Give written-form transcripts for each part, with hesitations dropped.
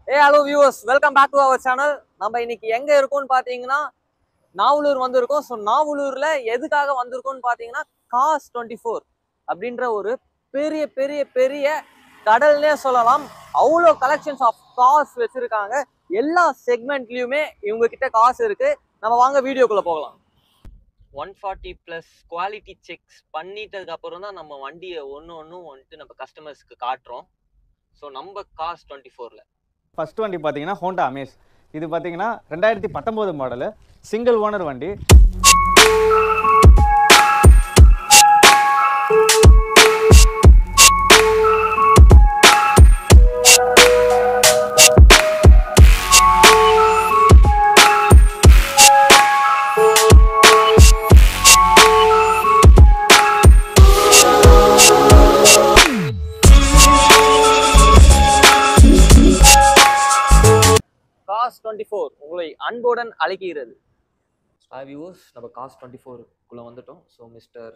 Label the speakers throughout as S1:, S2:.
S1: Hello viewers, welcome back to our channel. நம்ம இன்னைக்கு எங்க இருக்கோம்னு பாத்தீங்கன்னா நாவலூர் வந்திருக்கோம். ஸோ நாவலூர்ல எதுக்காக வந்திருக்கோம்னு பாத்தீங்கன்னா காஸ் 24 அப்படின்ற ஒரு பெரிய பெரிய பெரிய கடல்னே சொல்லலாம். அவ்வளோ கலெக்ஷன்ஸ் ஆஃப் காஸ் வச்சிருக்காங்க. எல்லா செக்மெண்ட்லயுமே இவங்க கிட்ட காசு இருக்கு. நம்ம வாங்க வீடியோக்குள்ள போகலாம். 140+ குவாலிட்டி செக்ஸ் பண்ணிட்டதுக்கு அப்புறம் தான் நம்ம வண்டியை ஒன்றும் வந்துட்டு நம்ம கஸ்டமர்ஸ்க்கு காட்டுறோம். ஸோ நம்ம காஸ் 24ல
S2: ஃபர்ஸ்ட் வண்டி பார்த்தீங்கன்னா ஹோண்டா அமேஸ். இது பார்த்தீங்கன்னா 2019 மாடலு, சிங்கிள் ஓனர் வண்டி.
S1: காஸ் 24 உங்களை அன்புடன் அழைக்கிறது. வியூவர்ஸ், நம்ம காஸ் 24 வந்துட்டோம். So mister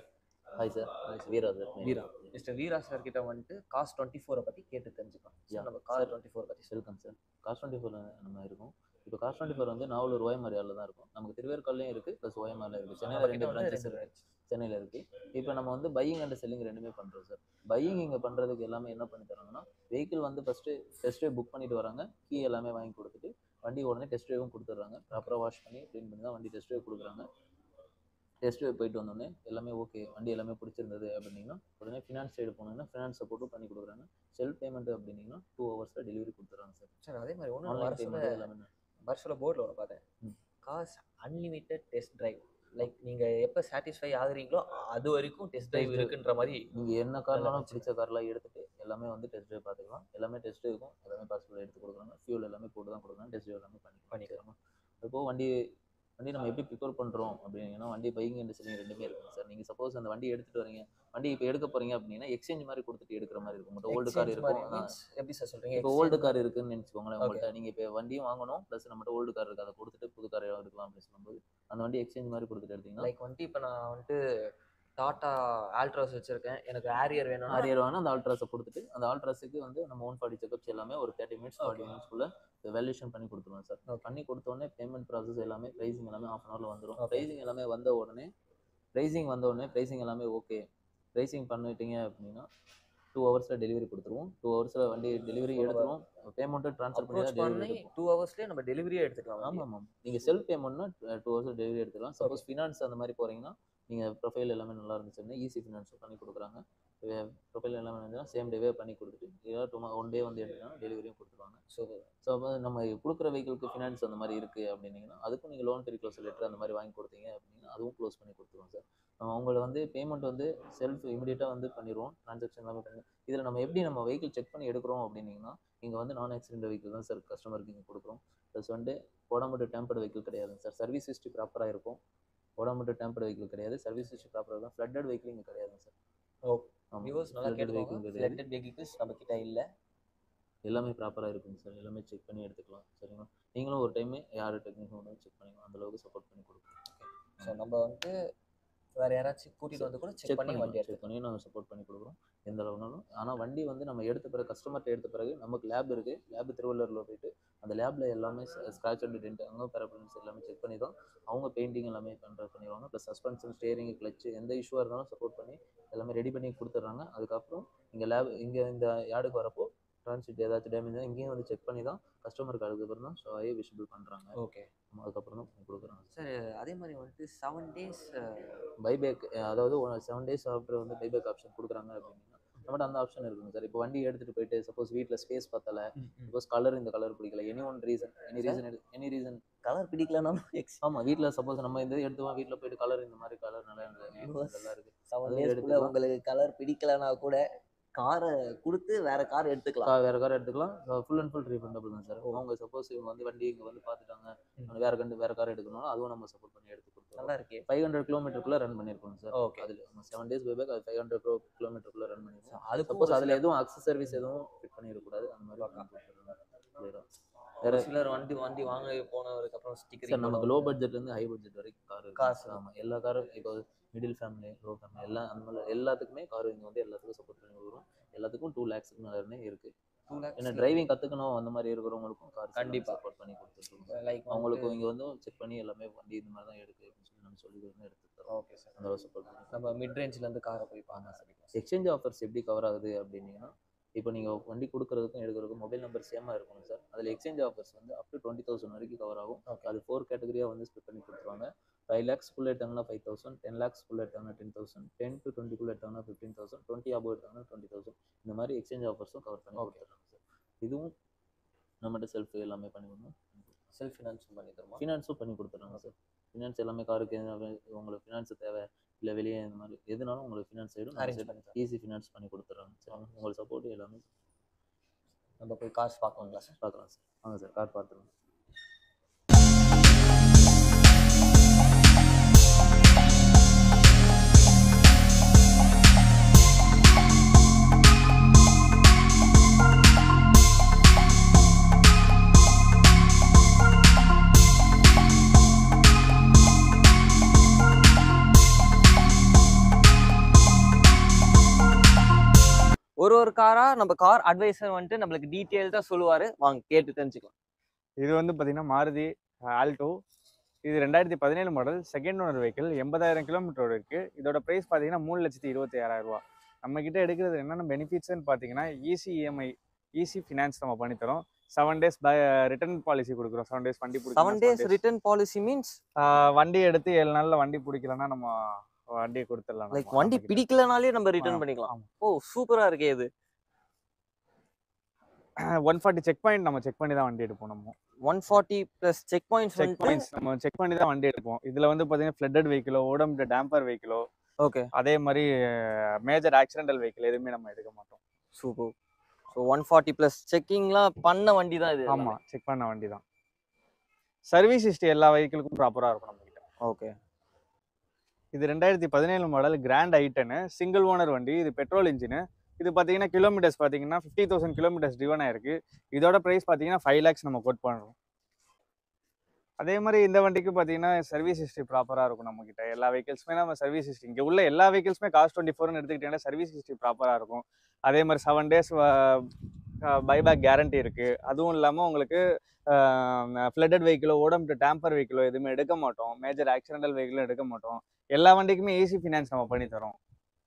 S3: Veera sir.
S1: Mister Veera sir கிட்ட வந்துட்டு காஸ் 24 பற்றி கேட்டு தெரிஞ்சுக்கலாம். நம்ம காஸ் 24 பற்றி
S3: வெல்கம் சார். காஸ் 24 நம்ம இருக்கோம். இப்போ காஸ் 24 வந்து நாவலூர் ஓஎம்ஆரில் தான் இருக்கும். நமக்கு திருவேற்காலையும் இருக்குது, ப்ளஸ் ஓஎம்ஆரில் இருக்குது. சென்னையில் 2 பிரான்ச்சஸ் இருக்குது. சென்னையில் இருக்குது. இப்போ நம்ம வந்து பையிங் அண்ட் செல்லிங் ரெண்டுமே பண்ணுறோம் சார். பையிங் இங்கே பண்ணுறதுக்கு எல்லாமே என்ன பண்ணி தராங்கன்னா, வெஹிக்கிள் வந்து ஃபஸ்ட்டு டெஸ்ட் ட்ரைவ் புக் பண்ணிட்டு வராங்க. கீ எல்லாமே வாங்கி கொடுத்துட்டு வண்டி உடனே டெஸ்ட் ட்ரைவும் கொடுத்துட்றாங்க. ப்ராப்பராக வாஷ் பண்ணி க்ளீன் பண்ணி தான் வண்டி டெஸ்ட் ட்ரைவ் கொடுக்குறாங்க. டெஸ்ட் ட்ரைவ் போயிட்டு வந்தோடனே எல்லாமே ஓகே, வண்டி எல்லாமே பிடிச்சிருந்தது அப்படின்னா உடனே ஃபினான்ஸ் சைடு போனோன்னா ஃபினான்ஸ் சப்போர்ட்டும் பண்ணி கொடுக்குறாங்க. செல்ஃப் பேமெண்ட் அப்படின்னா 2 ஹவர்ஸில் டெலிவரி கொடுத்துட்றாங்க சார்.
S1: சார் அதே மாதிரி ஒன்று
S3: ஆன்லைன் பேமெண்ட் எல்லாமே
S1: வருஷத்தில் போர்டில் ஒன்று பார்த்தேன். Cars unlimited test drive. Like நீங்கள் எப்போ சாட்டிஸ்ஃபை ஆகுறீங்களோ அது வரைக்கும் டெஸ்ட் டிரைவ் இருக்குன்ற மாதிரி.
S3: நீங்கள் என்ன கார்னாலும் பிடிச்ச கார்லாம் எடுத்துகிட்டு எல்லாமே வந்து டெஸ்ட் ட்ரைவ் பார்த்துக்கலாம். எல்லாமே டெஸ்ட் ட்ரைவுக்கும் எல்லாமே பாசிபிள் எடுத்து கொடுக்குறாங்க. ஃபியூல் எல்லாமே போட்டு தான் கொடுக்குறாங்க. டெஸ்ட் ட்ரைவ் எல்லாமே பண்ணிக்கலாம். இப்போது வண்டி நம்ம எப்படி ப்ரிப்பேர் பண்ணுறோம் அப்படின்னா, வண்டி பையிங் அண்ட் செல்லிங் ரெண்டுமே இருக்குங்க சார். நீங்கள் சப்போஸ் அந்த வண்டி எடுத்துகிட்டு வரீங்க, வண்டி இப்போ எடுக்க போகிறீங்க அப்படின்னா எக்ஸ்சேஞ்ச் மாதிரி கொடுத்துட்டு எடுக்கிற மாதிரி இருக்கும். உங்கள்கிட்ட ஓல்டு கார் இருக்கும்.
S1: எப்படி சார் சொல்கிறீங்க?
S3: இப்போ ஓல்டு கார் இருக்குன்னு நினச்சிக்கோங்களேன். உங்கள்கிட்ட நீங்கள் இப்போ வண்டியும் வாங்கணும், ப்ளஸ் நம்மகிட்ட ஓல்டு கார் இருக்குது, அதை கொடுத்துட்டு புது கார் எடுக்கலாம் அப்படின்னு சொல்லும்போது அந்த வண்டி எக்ஸ்சேஞ்ச் மாதிரி கொடுத்துட்டு எடுத்தீங்கன்னா,
S1: லைக் வந்துட்டு இப்போ நான் வந்துட்டு டாட்டா ஆல்ட்ராஸ் வச்சிருக்கேன், எனக்கு ஆரியர் வேணும்.
S3: ஆரியர் வேணும், அந்த ஆல்ட்ராஸை கொடுத்துட்டு அந்த ஆல்ட்ராஸுக்கு வந்து நம்ம 140 செக்அப்ஸ் எல்லாமே ஒரு 30 மினிட்ஸ் 40 மினிட்ஸ்க்குள்ளே வேல்யூஷன் பண்ணி கொடுத்துருவோம் சார். பண்ணி கொடுத்தோடனே பேமெண்ட் ப்ராசஸ் எல்லாமே ப்ரைஸிங் எல்லாமே ½ ஹவரில் வந்துடும். ப்ரைஸிங் எல்லாமே வந்த உடனே ப்ரைஸிங் எல்லாமே ஓகே, ப்ரைஸிங் பண்ணிட்டீங்க அப்படின்னா 2 ஹவர்ஸில் டெலிவரி கொடுத்துருவோம். 2 ஹவர்ஸில் வண்டி டெலிவரி எடுத்துருவோம். பேமெண்ட்டு ட்ரான்ஸ்ஃபர் பண்ணி தான் டெலிவரி
S1: 2 ஹவர்ஸ்லேயே நம்ம டெலிவரியே எடுத்துக்கலாம்.
S3: ஆமாம். நீங்கள் செல்ஃப் பேமெண்ட்னா 2 ஹவர்ஸில் டெலிவரி எடுத்துக்கலாம். சப்போஸ் ஃபினான்ஸ் அந்த மாதிரி போகிறீங்கன்னா நீங்கள் ப்ரொஃபைல் எல்லாமே நல்லா இருந்துச்சுன்னா ஈஸி ஃபினான்ஸும் பண்ணி கொடுக்குறாங்க. ப்ரொஃபைல் எல்லாமே இருந்துச்சுன்னா சேம் டேவே பண்ணி கொடுத்துட்டு ஏதாவது 1 டே வந்து எடுத்துக்கலாம், டெலிவரியும் கொடுத்துருவாங்க. ஸோ அப்போ நம்ம கொடுக்குற வெஹிக்கிளுக்கு ஃபினான்ஸ் அந்த மாதிரி இருக்குது அப்படின்னீங்கன்னா அதுக்கும் நீங்கள் லோன் ஃப்ரீ க்ளோஸ் லெட்டர் அந்த மாதிரி வாங்கி கொடுத்தீங்க அப்படின்னா அதுவும் க்ளோஸ் பண்ணி கொடுத்துருவோம் சார். அவங்கள வந்து பேமெண்ட் வந்து செல்ஃப் இமீடியட்டாக வந்து பண்ணிடுவோம். ட்ரான்சாக்ஷன் எல்லாமே பண்ணி இதில் நம்ம எப்படி நம்ம வெஹிக்கிள் செக் பண்ணி எடுக்கிறோம் அப்படின்னீங்கன்னா, இங்கே வந்து நான் ஆக்சிடென்ட் வெஹிக்கிள் தான் சார் கஸ்டமருக்கு இங்கே கொடுக்குறோம். ப்ளஸ் வந்து போடாமட்டு டேம்பர்டு வெஹிக்கிள் கிடையாதுங்க சார். சர்வீஸ் ஹிஸ்ட்ரி ப்ராப்பராக இருக்கும். போடாமட்டு டேம்பர்டு வெஹிக்கிள் கிடையாது. சர்வீஸ் ஹிஸ்ட்ரி ப்ராப்பராக தான். ஃப்ளட்டட் வெஹிக்கிள் இங்கே கிடையாதுங்க சார்.
S1: ஃப்ளட்டட் வெஹிக்கிள்ஸ் நம்ம கிட்ட இல்லை.
S3: எல்லாமே ப்ராப்பராக இருக்குங்க சார். எல்லாமே செக் பண்ணி எடுத்துக்கலாம். சரிங்களா? நீங்களும் ஒரு டைமு யார் டெக்னிக் வந்து செக் பண்ணிக்கலாம். அந்தளவுக்கு சப்போர்ட் பண்ணி கொடுக்குறோம்.
S1: ஸோ நம்ம வந்துட்டு வேறு யாராச்சும் கூட்டிகிட்டு வந்து கூட செக் பண்ணி வண்டி
S3: செக் பண்ணி நம்ம சப்போர்ட் பண்ணி கொடுக்குறோம் எந்த அளவுனாலும். ஆனால் வண்டி வந்து நம்ம எடுத்த பிறகு கஸ்டமர்கிட்ட எடுத்த பிறகு நமக்கு லேப் இருக்குது. லேப் திருவள்ளூரில் போயிட்டு அந்த லேபில் எல்லாமே ஸ்க்ராட்ச் அண்ட் டென்ட் அங்கே பேரப்ளன்ஸ் எல்லாமே செக் பண்ணி தான் அவங்க பெயிண்டிங் எல்லாமே பண்ணிடுவாங்க. ப்ளஸ் சஸ்பென்ஷன், ஸ்டேரிங், கிளச்சு எந்த இஷ்யூவாக இருந்தாலும் சப்போர்ட் பண்ணி எல்லாமே ரெடி பண்ணி கொடுத்துட்றாங்க. அதுக்கப்புறம் இங்கே இந்த யார்டுக்கு வரப்போ ட்ரான்ஸ்மிட் ஏதாச்சும் டேமேஜ் தான் இங்கேயும் வந்து செக் பண்ணி தான் கஸ்டமருக்கு அதுக்கப்புறம் தான் ஷோயே விசிபிள் பண்ணுறாங்க.
S1: ஓகே,
S3: அதுக்கப்புறம் தான் பண்ணி கொடுக்குறாங்க
S1: சார். அதே மாதிரி வந்துட்டு 7 டேஸ்
S3: பைபேக், அதாவது 7 டேஸ் ஆஃப்டர் வந்து பைபேக் ஆப்ஷன் கொடுக்குறாங்க அப்படின்னா நம்மகிட்ட அந்த ஆப்ஷன் இருக்குங்க சார். இப்போ வண்டி எடுத்துகிட்டு போயிட்டு சப்போஸ் வீட்டில் ஸ்பேஸ் பத்தலை, சப்போஸ் கலர் இந்த கலர் பிடிக்கல, எனி ரீசன்
S1: கலர் பிடிக்கலனாலும்
S3: ஆமாம் வீட்டில் சப்போஸ் நம்ம இந்த எடுத்துவோம், வீட்டில் போயிட்டு கலர் இந்த மாதிரி கலர் நல்லா இருக்குது
S1: 7 டேஸ்க்குள்ள உங்களுக்கு கலர் பிடிக்கலனா கூட காரை கொடுத்து வேற கார் எடுத்துக்கலாம்.
S3: ஃபுல் அண்ட் ஃபுல் ரீஃபண்டபிள் தான் சார். அவங்க சப்போஸ் இவங்க வந்து வண்டி இங்கே வந்து பார்த்துட்டாங்க, வேற கார் எடுக்கணும், அதுவும் நம்ம சப்போர்ட் பண்ணி எடுத்து கொடுத்தோம்.
S1: நல்லா இருக்கு.
S3: 500 கிலோமீட்டருக்குள்ளே ரன் பண்ணியிருக்கோம் சார். ஓகே, அதில் 7 டேஸ் பைபேக், அது 500 கிலோமீட்டருக்குள்ளே ரன் பண்ணியிருக்கோம். அது சப்போஸ் அதில் எதுவும் அக்சஸ் சர்வீஸ் எதுவும் ஃபிட் பண்ணிடக்கூடாது. அந்த மாதிரி
S1: வேற சிலர் வண்டி வாங்க போனதுக்கு அப்புறம் ஸ்டிக்கர்
S3: சார் நமக்கு லோ பட்ஜெட்லேருந்து ஹை பட்ஜெட் வரைக்கும் காசு. ஆமாம், எல்லா காரும் இப்போ மிடில் ஃபேமிலி, லோ ஃபேமிலி எல்லாம் அந்த மாதிரி எல்லாத்துக்குமே கார் இங்கே வந்து எல்லாத்துக்கும் சப்போர்ட் பண்ணி கொடுக்குறோம். எல்லாத்துக்கும் 2 lakhs மேலே இருக்குது.
S1: 2 lakhs
S3: ஏன்னா டிரைவிங் கற்றுக்கணும் அந்த மாதிரி இருக்கிறவங்களுக்கும் கார்
S1: கண்டிப்பா.
S3: சப்போர்ட் பண்ணி கொடுத்துருக்கோம்.
S1: லைக்
S3: அவங்களுக்கும் இங்கே வந்து செக் பண்ணி எல்லாமே வண்டி இந்த மாதிரி தான் எடுக்கு அப்படின்னு சொல்லி நம்ம சொல்லி எடுத்து தரோம்.
S1: Okay sir.
S3: அந்த சப்போர்ட் பண்ணி
S1: நம்ம மிட் ரேஞ்ச்லேருந்து காரை போய் பார்க்கலாம் சார்.
S3: எக்ஸ்சேஞ்ச் ஆஃபர்ஸ் எப்படி கவர் ஆகுது அப்படின்னீங்கன்னா, இப்போ நீங்கள் வண்டி கொடுக்குறதுக்கும் எடுக்கிறதுக்கும் மொபைல் நம்பர் சேமாக இருக்கணும் சார். அதில் எக்ஸ்சேஞ்ச் ஆஃபர்ஸ் வந்து அப் டு 20,000 வரைக்கும் கவர் ஆகும். அது 4 கேட்டகரியாக வந்து ஸ்பிட் பண்ணி கொடுத்துருவாங்க. 5 lakhs எடுத்தாங்கன்னா 5,000, 10 lakhs எடுத்தாங்கன்னா 10,000, 10 to 20 எடுத்தாங்கன்னா 15,000, 20 above எடுத்தாங்கன்னா 20,000. இந்த மாதிரி எக்ஸ்சேஞ்ச் ஆஃபர்ஸும் கவர் பண்ணி கொடுத்துருக்காங்க சார். இதுவும் நம்மகிட்ட செல்ஃப் எல்லாமே பண்ணி கொடுக்கணும்.
S1: செல்ஃப் ஃபினான்ஸும் பண்ணி தருமா?
S3: ஃபினான்ஸும் பண்ணி கொடுத்துருவாங்க சார். ஃபினான்ஸ் எல்லாமே காருக்கு உங்களுக்கு ஃபினான்ஸ் தேவை இல்லை வெளியே இந்த மாதிரி எதுனாலும் உங்களுக்கு ஃபினான்ஸ் சைடும்
S1: அரேஞ்ச் பண்ணி தரோம்.
S3: ஈஸி ஃபினான்ஸ் பண்ணி கொடுத்துட்றாங்க சார். உங்களுக்கு சப்போர்ட் எல்லாமே
S1: நம்ம போய் காசு பார்க்கலாங்களா சார்?
S3: பார்க்கலாம் சார். வாங்க சார், கார் பார்த்துருங்க.
S1: ஒரு காரா நம்ம கார் அட்வைசர் வந்துட்டு நம்மளுக்கு டீட்டெயில்டாக சொல்லுவார். வாங்க கேட்டு தெரிஞ்சுக்கலாம்.
S2: இது வந்து பார்த்தீங்கன்னா மாருதி ஆல்டோ. இது 2017 மாடல், செகண்ட் ஓனர் வெஹிக்கிள், 80,000 கிலோமீட்டரோட இருக்குது. இதோட ப்ரைஸ் பார்த்தீங்கன்னா 3,26,000 ரூபா. நம்மக்கிட்ட எடுக்கிறது என்னென்ன பெனிஃபிட்ஸ்ன்னு பார்த்தீங்கன்னா ஈஸி இஎம்ஐ, ஈஸி ஃபினான்ஸ் நம்ம பண்ணித்தரோம். 7 days ரிட்டர்ன் பாலிசி கொடுக்குறோம். 7 days வண்டி
S1: 7 days ரிட்டர்ன் பாலிசி மீன்ஸ்
S2: வண்டி எடுத்து 7 நாளில் வண்டி பிடிக்கலன்னா நம்ம வண்டியை கொடுத்துடலாம்.
S1: லைக் வண்டி பிடிக்கலனாலே நம்ம ரிட்டர்ன் பண்ணிக்கலாம். ஓ சூப்பரா இருக்கே இது.
S2: 140 செக் பாயிண்ட் நம்ம செக் பண்ணி தான் வண்டி எடுப்போம். நம்ம
S1: 140 பிளஸ் செக் பாயிண்ட்ஸ்
S2: நம்ம செக் பண்ணி தான் வண்டி எடுப்போம். இதுல வந்து பாத்தீங்கன்னா ஃப்ளட்டட் வெஹிக்கிளோ, ஓடம்பிட்ட டேம்பர் வெஹிக்கிளோ,
S1: ஓகே,
S2: அதே மாதிரி மேஜர் ஆக்சிடென்டல் வெஹிக்கிள் எதுவுமே நம்ம எடுக்க மாட்டோம்.
S1: சூப்பர். ஸோ 140 பிளஸ் செக்கிங்லாம் பண்ண வண்டி தான் இது.
S2: ஆமா, செக் பண்ண வண்டி தான். சர்வீஸ் ஹிஸ்டரி எல்லா வெஹிக்கிளுக்கும் ப்ராப்பரா இருக்கும் நம்ம கிட்ட.
S1: ஓகே.
S2: இது 2017 model grand i10 single owner வண்டி. இது பெட்ரோல் இன்ஜின். இது பார்த்தீங்கன்னா கிலோமீட்டர்ஸ் பார்த்தீங்கன்னா 50,000 கிலோமீட்டர்ஸ் டிவன் ஆயிருக்கு. இதோட ப்ரைஸ் பார்த்தீங்கன்னா 5 lakhs நம்ம கோட் பண்ணுறோம். அதே மாதிரி இந்த வண்டிக்கு பார்த்தீங்கன்னா சர்வீஸ் ஹிஸ்ட்ரி ப்ராப்பராக இருக்கும் நம்ம கிட்ட. எல்லா வெஹிக்கிள்ஸுமே நம்ம சர்வீஸ் ஹிஸ்ட்ரி இங்கே உள்ள எல்லா வெஹிக்கிள்ஸுமே காஸ்ட் 24ன்னு எடுத்துக்கிட்டீங்கன்னா சர்வீஸ் ஹிஸ்ட்ரி ப்ராப்பராக இருக்கும். அதே மாதிரி 7 days பைபேக் கேரண்டி இருக்குது. அதுவும் இல்லாமல் உங்களுக்கு ஃப்ளட்டட் வெஹிக்கிளோ, ஓடம்பிட்ட டேம்பர் வெஹிக்கிளோ எதுவுமே எடுக்க மாட்டோம். மேஜர் ஆக்சிடென்டல் வெஹிக்கிளும் எடுக்க மாட்டோம். எல்லா வண்டிக்குமே ஈஸி ஃபினான்ஸ் நம்ம பண்ணி தரோம்.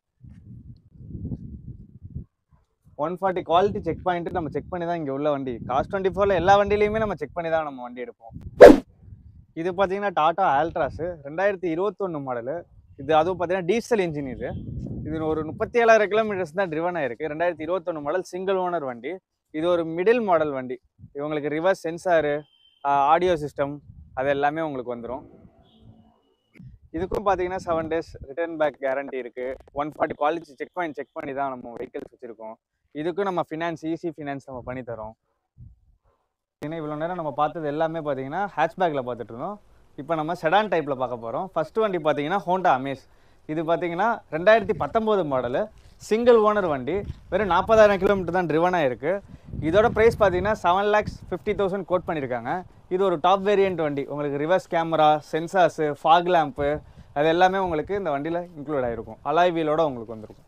S2: 140 குவாலிட்டி செக் பாயிண்ட் நம்ம செக் பண்ணி தான் இங்கே உள்ள வண்டி. காஸ்ட் 24ல எல்லா வண்டியிலையுமே நம்ம செக் பண்ணி தான் நம்ம வண்டி எடுப்போம். இது பார்த்தீங்கன்னா டாடா ஆல்ட்ராஸ் 2021 மாடலு. இது அதுவும் பார்த்தீங்கன்னா டீசல் இன்ஜின். இது ஒரு 37,000 கிலோமீட்டர்ஸ் தான் ட்ரிவன் ஆயிருக்கு. 2021 மாடல் சிங்கிள் ஓனர் வண்டி. இது ஒரு மிடில் மாடல் வண்டி. இவங்களுக்கு ரிவர்ஸ் சென்சாரு, ஆடியோ சிஸ்டம் அது எல்லாமே உங்களுக்கு வந்துடும். இதுக்கும் பார்த்தீங்கன்னா 7 days ரிட்டர்ன் பேக் கேரண்டி இருக்குது. 140 குவாலிட்டி செக் பண்ணி தான் நம்ம வெஹிக்கிள்ஸ் வச்சுருக்கோம். இதுக்கும் நம்ம ஃபினான்ஸ், ஈஸி ஃபினான்ஸ் நம்ம பண்ணி தரோம். ஏன்னா இவ்வளோ நேரம் நம்ம பார்த்தது எல்லாமே பார்த்தீங்கன்னா ஹேட்ச்பேக்கில் பார்த்துட்டு இருந்தோம். இப்போ நம்ம செடான் டைப்பில் பார்க்க போகிறோம். ஃபர்ஸ்ட் வண்டி பார்த்தீங்கன்னா ஹோண்டா அமேஸ். இது பார்த்தீங்கன்னா 2019 மாடலு சிங்கிள் ஓனர் வண்டி. வெறும் 40,000 கிலோமீட்டர் தான் ட்ரிவன் ஆயிருக்கு. இதோட ப்ரைஸ் பார்த்தீங்கன்னா 7,50,000 கோட் பண்ணியிருக்காங்க. இது ஒரு டாப் வேரியன்ட் வண்டி. உங்களுக்கு reverse camera, sensors, fog lamp அது எல்லாமே உங்களுக்கு இந்த வண்டியில் இன்க்ளூட் ஆகிருக்கும். அலாய் வீலோட உங்களுக்கு வந்துருக்கும்.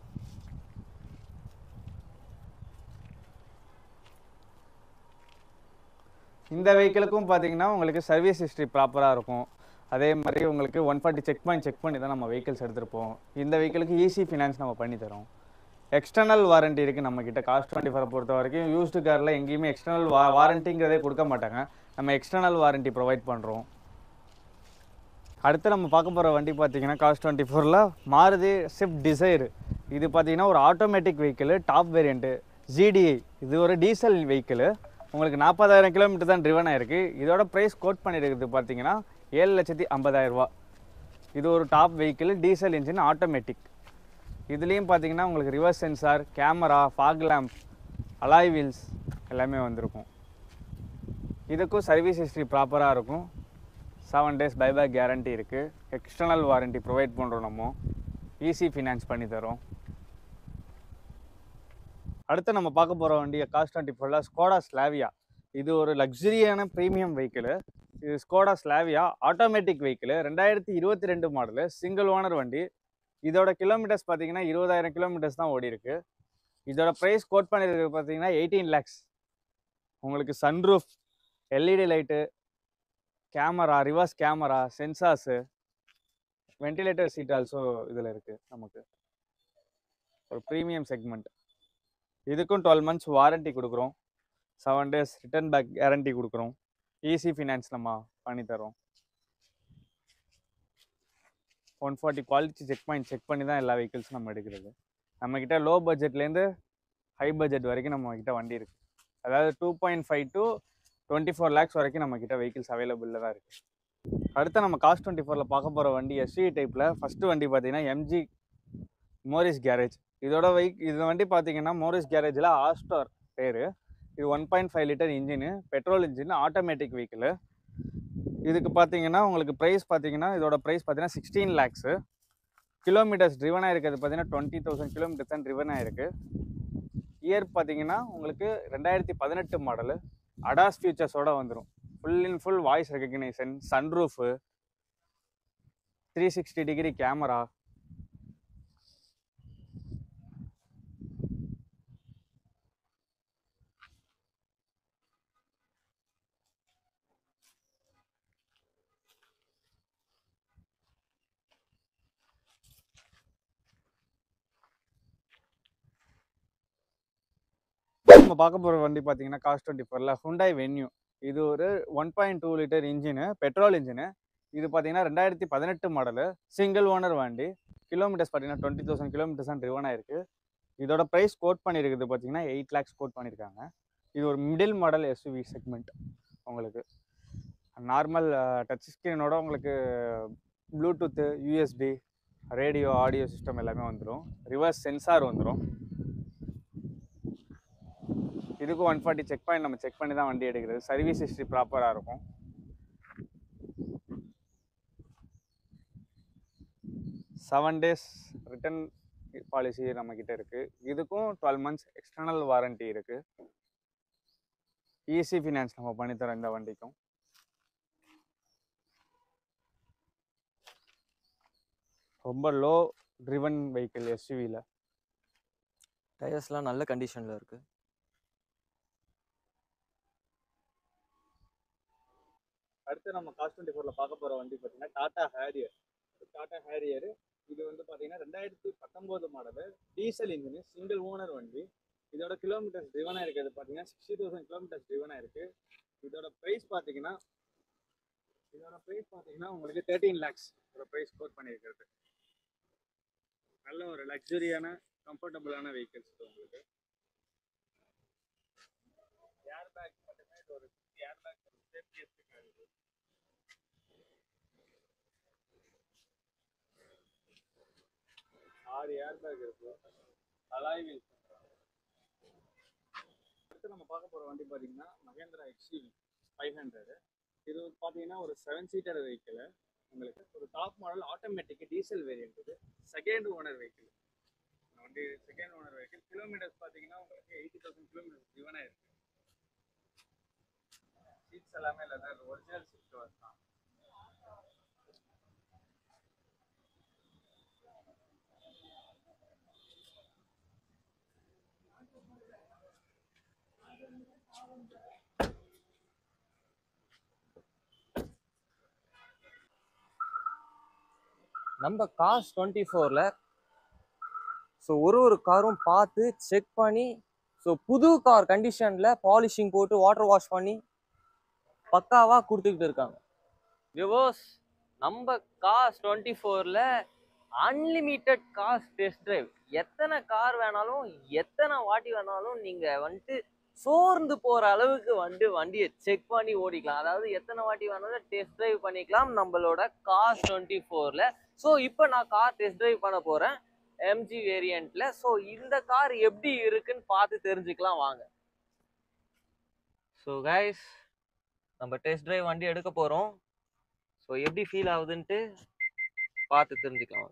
S2: இந்த வெஹிக்கிளுக்கும் பார்த்தீங்கன்னா உங்களுக்கு சர்வீஸ் ஹிஸ்ட்ரி ப்ராப்பராக இருக்கும். அதே மாதிரி உங்களுக்கு 140 செக் பண்ணி தான் நம்ம வெஹிக்கிள்ஸ் எடுத்துருப்போம். இந்த வெஹிக்கிளுக்கு ஈஸி ஃபினான்ஸ் நம்ம பண்ணி தரோம். எக்ஸ்டர்னல் வாரண்டி இருக்குது நம்மக்கிட்ட. காஸ்ட் 24 பொறுத்த வரைக்கும் யூஸ்டு காரில் எங்கேயுமே எக்ஸ்டர்னல் வாரண்டிங்கிறதே கொடுக்க மாட்டாங்க. நம்ம எக்ஸ்டர்னல் வாரண்டி ப்ரொவைட் பண்ணுறோம். அடுத்து நம்ம பார்க்க போகிற வண்டி பார்த்தீங்கன்னா காஸ்ட் 24ல் மாருதி ஸ்விஃப்ட் டிசைர். இது பார்த்தீங்கன்னா ஒரு automatic vehicle, top variant, ZDI. இது ஒரு டீசல் வெஹிக்கிள். உங்களுக்கு 40,000 கிலோமீட்டர் தான் ட்ரிவன் ஆயிருக்கு. இதோட ப்ரைஸ் கோட் பண்ணியிருக்குது பார்த்தீங்கன்னா 7,50,000 ரூபா. இது ஒரு top vehicle, diesel engine, automatic. இதுலேயும் பார்த்தீங்கன்னா உங்களுக்கு reverse sensor, camera, fog lamp, alloy wheels எல்லாமே வந்திருக்கும். இதுக்கும் சர்வீஸ் ஹிஸ்ட்ரி ப்ராப்பராக இருக்கும். 7 days பைபேக் கேரண்டி இருக்குது. எக்ஸ்டர்னல் வாரண்டி ப்ரொவைட் பண்ணுறோம். நம்ம ஈஸி ஃபினான்ஸ் பண்ணி தரோம். அடுத்து நம்ம பார்க்க போகிற வண்டியை காஸ்ட் 24ல ஸ்கோடா ஸ்லாவியா. இது ஒரு லக்ஸரியான ப்ரீமியம் வெஹிக்கிள். இது Skoda Slavia automatic vehicle. 2022 model single owner வண்டி. இதோட கிலோமீட்டர்ஸ் பார்த்தீங்கன்னா 20,000 கிலோமீட்டர்ஸ் தான் ஓடி இருக்கு. இதோட ப்ரைஸ் கோட் பண்ணியிருக்கிறது பார்த்தீங்கன்னா 18 lakhs. உங்களுக்கு sunroof, LED light, camera, reverse camera, sensors, ventilator seat also இதில் இருக்குது. நமக்கு ஒரு ப்ரீமியம் செக்மெண்ட். இதுக்கும் 12 months வாரண்டி கொடுக்குறோம். 7 days ரிட்டர்ன் பேக் கேரண்டி கொடுக்குறோம். ஈஸி ஃபினான்ஸ் நம்ம பண்ணித்தரோம். 140 குவாலிட்டி செக் பண்ணி தான் எல்லா வெஹிக்கிள்ஸும் நம்ம எடுக்கிறது. நம்மக்கிட்ட லோ பட்ஜெட்லேருந்து ஹை பட்ஜெட் வரைக்கும் நம்மக்கிட்ட வண்டி இருக்குது. அதாவது 2.5 to 24 lakhs வரைக்கும் நம்மக்கிட்ட வெஹிக்கிள்ஸ் அவைலபிளில் தான் இருக்குது. அடுத்து நம்ம காஸ்ட் 24ல் பார்க்க போகிற வண்டி எஸ்யூவி டைப்பில். ஃபஸ்ட்டு வண்டி பார்த்தீங்கன்னா எம்ஜி மோரிஸ் கேரேஜ். இது வண்டி பார்த்தீங்கன்னா மோரிஸ் கேரேஜில் ஆஸ்டார் பேர். இது 1.5 liter engine, petrol engine, automatic vehicle. இதுக்கு பார்த்தீங்கன்னா உங்களுக்கு ப்ரைஸ் பார்த்தீங்கன்னா இதோட ப்ரைஸ் பார்த்தீங்கன்னா 16 lakhs. கிலோமீட்டர்ஸ் ட்ரிவன் ஆகிருக்கிறது பார்த்தீங்கன்னா 20,000 kilometers தான் ட்ரிவன் ஆகிருக்கு. இயர் பார்த்தீங்கன்னா உங்களுக்கு 2018 மாடலு. அடாஸ் ஃபியூச்சர்ஸோட வந்துடும். Full voice recognition, sunroof, 360 degree camera. நம்ம பார்க்க போகிற வண்டி பார்த்தீங்கன்னா காஸ்ட் 24ல் ஹுண்டாய் வென்யூ. இது ஒரு 1.2 liter இன்ஜினு, பெட்ரோல் இன்ஜினு. இது பார்த்தீங்கன்னா 2018 மாடலு, சிங்கிள் ஓனர் வண்டி. கிலோமீட்டர்ஸ் பார்த்தீங்கன்னா 20,000 kilometers தான் ட்ரிவன் ஆயிருக்கு. இதோட ப்ரைஸ் கோட் பண்ணியிருக்குது பார்த்தீங்கன்னா 8 lakhs கோட் பண்ணியிருக்காங்க. இது ஒரு மிடில் மாடல் எஸ்யூவி செக்மெண்ட். உங்களுக்கு நார்மல் டச் ஸ்க்ரீனோட உங்களுக்கு Bluetooth, USB, radio, audio system எல்லாமே வந்துடும். ரிவர்ஸ் சென்சார் வந்துடும். இதுக்கும் 140 செக் பாயிண்ட் நம்ம செக் பண்ணி தான் வண்டி எடுக்கிறது. சர்வீஸ் ஹிஸ்ட்ரி ப்ராப்பராக இருக்கும். செவன் டேஸ் ரிட்டர்ன் பாலிசி நம்மக்கிட்ட இருக்குது. இதுக்கும் 12 months எக்ஸ்டர்னல் வாரண்டி இருக்குது. ஈஸி ஃபினான்ஸ் நம்ம பண்ணித்தரோம் இந்த வண்டிக்கும். ரொம்ப லோ ட்ரிவன் வெஹிக்கிள் எஸ்யூவியில்.
S1: டயர்ஸ்லாம் நல்ல கண்டிஷனில் இருக்குது.
S2: அடுத்து நம்ம காஸ்ட் 24ல் பார்க்க போகிற வண்டி பார்த்தீங்கன்னா டாடா ஹேரியர். டாடா ஹேரியர் இது வந்து பார்த்தீங்கன்னா 2019 model, diesel engine, single owner வண்டி. இதோட கிலோமீட்டர்ஸ் ட்ரிவனாக இருக்கிறது பார்த்தீங்கன்னா 60,000 kilometers ட்ரிவனாக இருக்குது. இதோட ப்ரைஸ் பார்த்தீங்கன்னா உங்களுக்கு 13 lakhs இதோட ப்ரைஸ் கோட் பண்ணியிருக்கிறது. நல்ல ஒரு லக்ஸரியான கம்ஃபர்டபுளான வெஹிக்கிள்ஸ் உங்களுக்கு. ஏர் பேக் மட்டுமே இது ஒரு air bag safetiest car. 6 air bag இருக்கு. Alloy wheels. அடுத்து நம்ம பார்க்க போகிற வண்டி பார்த்தீங்கன்னா மகேந்திரா எக்ஸ்யூவி 500. இது பார்த்தீங்கன்னா ஒரு 7-seater வெஹிக்கிள். உங்களுக்கு ஒரு top model automatic diesel variant. இது செகண்ட் ஓனர் வெஹிக்கிள். வண்டி செகண்ட் ஓனர் வெஹிக்கிள். கிலோமீட்டர்ஸ் பார்த்தீங்கன்னா உங்களுக்கு 80,000 kilometers ட்ரிவனாக இருக்குது. சீட்ஸ் எல்லாமே லெதர் ஒரிஜினல் சீட் கவர்ஸ் தான்.
S1: நம்ம காஸ் 24ல ஸோ ஒரு காரும் பார்த்து செக் பண்ணி ஸோ புது கார் கண்டிஷனில் பாலிஷிங் போட்டு வாட்டர் வாஷ் பண்ணி பக்காவாக கொடுத்துக்கிட்டு இருக்காங்க. வியூவர்ஸ், நம்ம காஸ் 24ல அன்லிமிட்டெட் காஸ் டெஸ்ட் டிரைவ். எத்தனை கார் வேணாலும் எத்தனை வாட்டி வேணாலும் நீங்கள் வந்துட்டு சோர்ந்து போகிற அளவுக்கு வண்டியை செக் பண்ணி ஓடிக்கலாம். அதாவது எத்தனை வாட்டி வேணாலும் டெஸ்ட் டிரைவ் பண்ணிக்கலாம் நம்மளோட காஸ் 24ல. ஸோ இப்போ நான் கார் டெஸ்ட் டிரைவ் பண்ண போகிறேன் எம்ஜி வேரியண்ட்ல. ஸோ இந்த கார் எப்படி இருக்குன்னு பார்த்து தெரிஞ்சுக்கலாம் வாங்க. ஸோ கைஸ், நம்ம டெஸ்ட் டிரைவ் வண்டி எடுக்க போகிறோம். ஸோ எப்படி ஃபீல் ஆகுதுன்ட்டு பார்த்து தெரிஞ்சுக்கலாம்.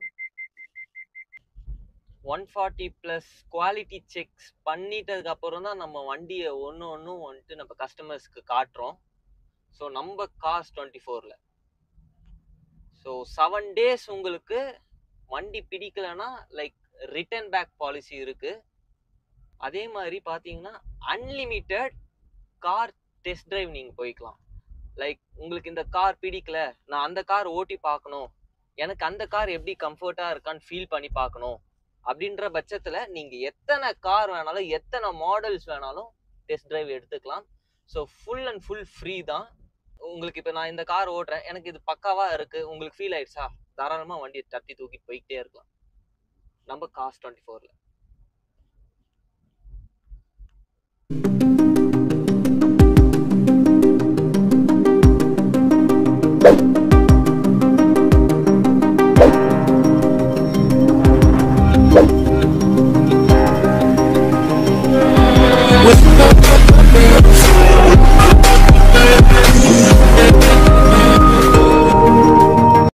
S1: 140+ குவாலிட்டி செக்ஸ் பண்ணிட்டதுக்கு அப்புறம் தான் நம்ம வண்டியை ஒன்றும் வந்துட்டு நம்ம கஸ்டமர்ஸ்க்கு காட்டுறோம். ஸோ நம்ம காஸ் 24ல ஸோ 7 days உங்களுக்கு வண்டி பிடிக்கலன்னா லைக் ரிட்டர்ன் பேக் பாலிசி இருக்கு. அதே மாதிரி பார்த்தீங்கன்னா அன்லிமிட்டெட் கார் டெஸ்ட் டிரைவ் நீங்கள் போய்க்கலாம். லைக் உங்களுக்கு இந்த கார் பிடிக்கல, நான் அந்த கார் ஓட்டி பார்க்கணும், எனக்கு அந்த கார் எப்படி கம்ஃபர்ட்டாக இருக்கான்னு ஃபீல் பண்ணி பார்க்கணும் அப்படின்ற பட்சத்தில் நீங்கள் எத்தனை கார் வேணாலும் எத்தனை மாடல்ஸ் வேணாலும் டெஸ்ட் டிரைவ் எடுத்துக்கலாம். So full and full free தான். உங்களுக்கு இப்போ நான் இந்த கார் ஓட்டுறேன், எனக்கு இது பக்காவாக இருக்குது, உங்களுக்கு ஃபீல் ஆயிடுச்சா, தாராளமாக வண்டியை தட்டி தூக்கி போய்கிட்டே இருக்கலாம் நம்ம காஸ் 24ல.